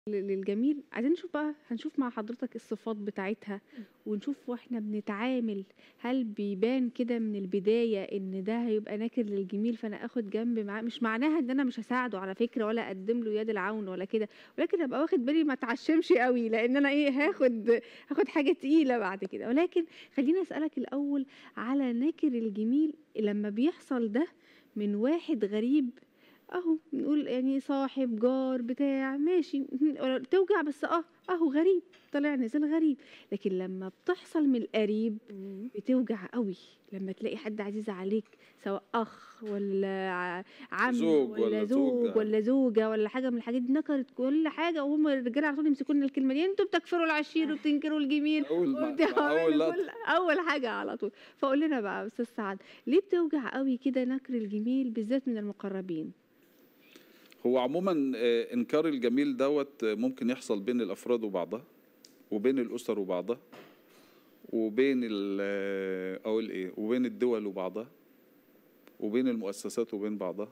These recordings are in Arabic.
للجميل، عايزين نشوف بقى هنشوف مع حضرتك الصفات بتاعتها، ونشوف واحنا بنتعامل هل بيبان كده من البداية ان ده هيبقى ناكر للجميل فانا اخد جنب معاه. مش معناها ان انا مش هساعده على فكرة ولا اقدم له يد العون ولا كده، ولكن ابقى واخد بالي ما اتعشمش قوي، لان انا ايه هاخد حاجة تقيلة بعد كده. ولكن خليني اسألك الاول على ناكر الجميل لما بيحصل ده من واحد غريب، اهو نقول يعني صاحب جار بتاع ماشي توجع، بس اهو غريب طلع نزل غريب. لكن لما بتحصل من القريب بتوجع قوي، لما تلاقي حد عزيز عليك سواء اخ ولا عم زوج ولا ولا زوج زوجة. ولا زوجه ولا حاجه من الحاجات دي، نكرت كل حاجه، وهم الرجاله على طول يمسكوا لنا الكلمه دي، انتوا بتكفروا العشير وبتنكروا الجميل مع أول وبتعملوا كل لقطة. اول حاجه على طول. فقول لنا بقى يا استاذ سعد، ليه بتوجع قوي كده نكر الجميل بالذات من المقربين؟ هو عموما إنكار الجميل دوت ممكن يحصل بين الأفراد وبعضها، وبين الأسر وبعضها، وبين أقول إيه، وبين الدول وبعضها، وبين المؤسسات وبين بعضها،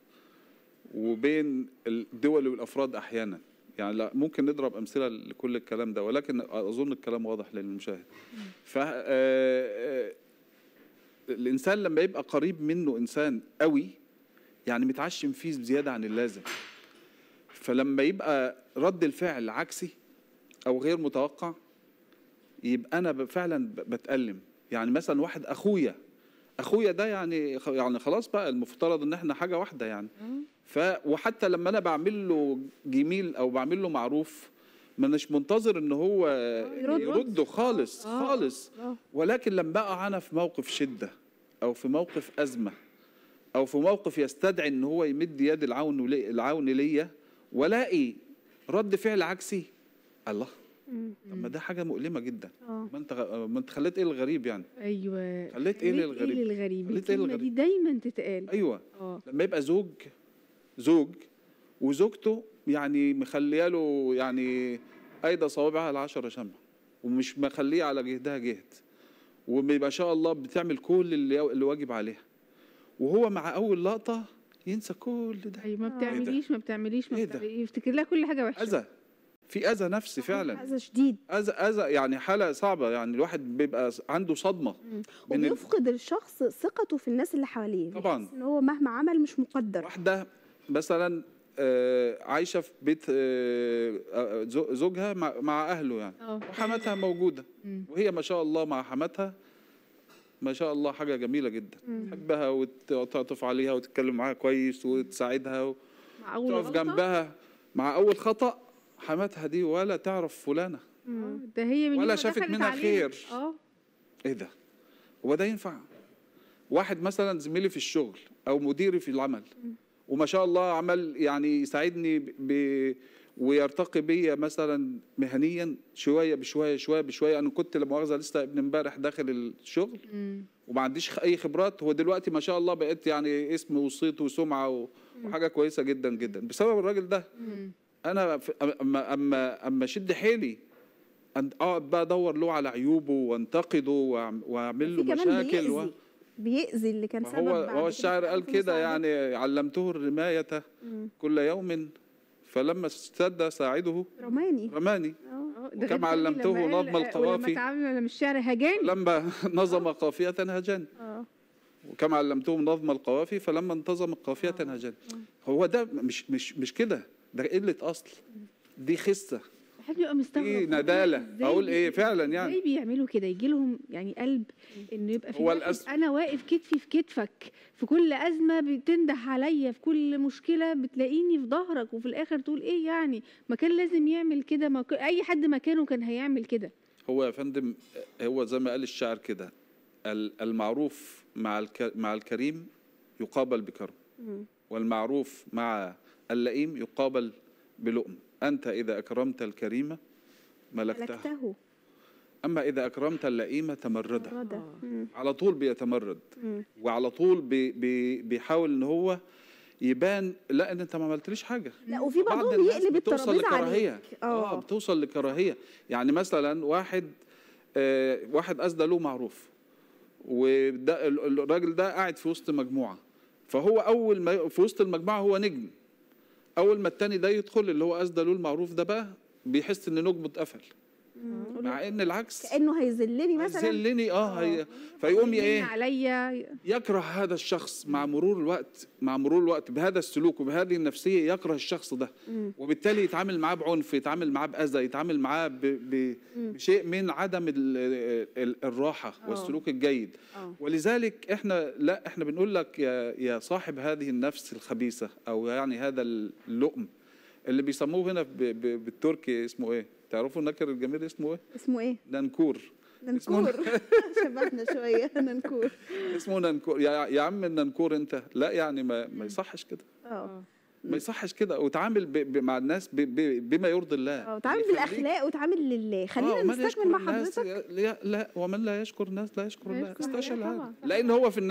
وبين الدول والأفراد أحيانا. يعني لا ممكن نضرب أمثلة لكل الكلام ده، ولكن أظن الكلام واضح للمشاهد. ف الإنسان لما يبقى قريب منه إنسان قوي، يعني متعشم فيه زيادة عن اللازم، فلما يبقى رد الفعل عكسي أو غير متوقع، يبقى أنا فعلا بتألم. يعني مثلا واحد أخويا ده يعني خلاص بقى المفترض إن إحنا حاجة واحدة يعني. وحتى لما أنا بعمل له جميل أو بعمل له معروف، ما أناش منتظر إن هو يرده خالص خالص. ولكن لما بقى أنا في موقف شدة أو في موقف أزمة أو في موقف يستدعي إن هو يمد يد العون ليا، ولاقي رد فعل عكسي، الله، طب ما ده حاجة مؤلمة جدا. ما انت خليت ايه الغريب يعني؟ ايوه، خليت ايه للغريب؟ خليت ايه الكلمة دي دايما تتقال. ايوه. لما يبقى زوج وزوجته يعني مخليه له يعني ايدى صوابعها العشرة شمع، ومش مخليه على جهدها جهد، وما شاء الله بتعمل كل اللي واجب عليها، وهو مع اول لقطة ينسى كل ده. ايوه، ما بتعمليش يفتكر لها كل حاجة وحشة. أذى، في أذى نفسي فعلا، أذى شديد، أذى يعني حالة صعبة. يعني الواحد بيبقى عنده صدمة، وبيفقد الشخص ثقته في الناس اللي حواليه، طبعا إن هو مهما عمل مش مقدر. واحدة مثلا عايشة في بيت زوجها مع أهله يعني، وحماتها موجودة، وهي ما شاء الله مع حماتها ما شاء الله حاجة جميلة جدا، تحبها وتعطف عليها وتتكلم معاها كويس وتساعدها وتقف جنبها. مع أول خطأ حماتها دي ولا تعرف فلانة، ده هي من ولا شافت منها خير. ايه ده؟ هو ده ينفع؟ واحد مثلا زميلي في الشغل او مديري في العمل، وما شاء الله عمل يعني يساعدني ويرتقي بيا مثلا مهنيا شويه بشويه شويه بشويه. انا كنت لا مؤاخذه لسه ابن امبارح داخل الشغل وما عنديش اي خبرات، هو دلوقتي ما شاء الله بقيت يعني اسم وصيت وسمعه وحاجه كويسه جدا جدا بسبب الراجل ده. انا اما اشد حيلي اقعد بقى ادور له على عيوبه وانتقده واعمل له مشاكل بيأذي اللي كان سبب. هو الشاعر قال كده يعني، علمته الرماية كل يوم فلما اشتد ساعده رماني. وكما علمته نظم القوافي لما مش شعر هجاني، لما نظم قافية هجاني. وكما علمته نظم القوافي فلما انتظم القافية هجاني. هو ده مش كده، ده قلة أصل، دي خسة، بيبقى مستغرب دي ندالة. اقول ايه فعلا يعني ازاي بيعملوا كده؟ يجي لهم يعني قلب انه يبقى في انا واقف كتفي في كتفك في كل ازمه، بتنده عليا في كل مشكله، بتلاقيني في ظهرك، وفي الاخر تقول ايه يعني ما كان لازم يعمل كده؟ ما اي حد مكانه كان هيعمل كده. هو يا فندم، هو زي ما قال الشاعر كده، المعروف مع الكريم يقابل بكرم، والمعروف مع اللئيم يقابل بلؤم. أنت إذا أكرمت الكريم ملكته، أما إذا أكرمت اللئيم تمرده. على طول بيتمرد، وعلى طول بيحاول إن هو يبان لا إن أنت ما عملتليش حاجة. لا، وفي بعضهم يقلب الترابيزة عليك. بتوصل لكراهية. يعني مثلا واحد أسدى له معروف، والراجل ده قاعد في وسط مجموعة، فهو أول ما في وسط المجموعة هو نجم، اول ما التاني ده يدخل اللي هو اسدى له المعروف ده بقى بيحس ان نجمه اتقفل، مع ان العكس كانه هيذلني مثلا. هيذلني فيقوم ايه عليا. يكره هذا الشخص مع مرور الوقت بهذا السلوك وبهذه النفسيه، يكره الشخص ده، وبالتالي يتعامل معاه بعنف، يتعامل معاه باذى، يتعامل معاه بشيء من عدم الراحه والسلوك الجيد. ولذلك احنا بنقول لك يا صاحب هذه النفس الخبيثه، او يعني هذا اللؤم اللي بيسموه هنا بالتركي اسمه ايه؟ تعرفوا النكر الجميل اسمه ايه؟ اسمه ايه؟ ننكور. شبهنا شويه. ننكور. اسمه ننكور. يا عم الننكور انت، لا يعني ما يصحش كده. ما يصحش كده، وتعامل مع الناس بما يرضي الله. وتعامل بالاخلاق وتعامل لله. خلينا نستكمل مع حضرتك. لا، ومن لا يشكر الناس لا يشكر الله. استشهد هذا، طبعاً. لان هو في